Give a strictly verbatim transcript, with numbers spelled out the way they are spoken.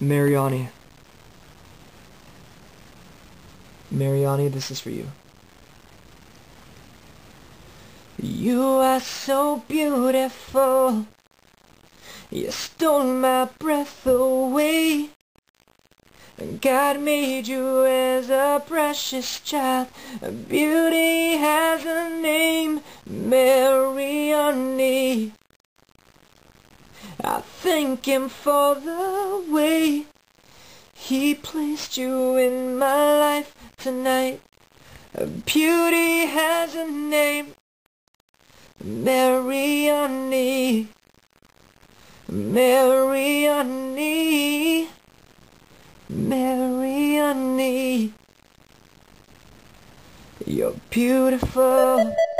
Mariana. Mariana, this is for you. You are so beautiful. You stole my breath away. God made you as a precious child. Beauty has a name, Mariana. I thank Him for the way He placed you in my life tonight. Beauty has a name, Mariana. Mariana. Mariana. You're beautiful.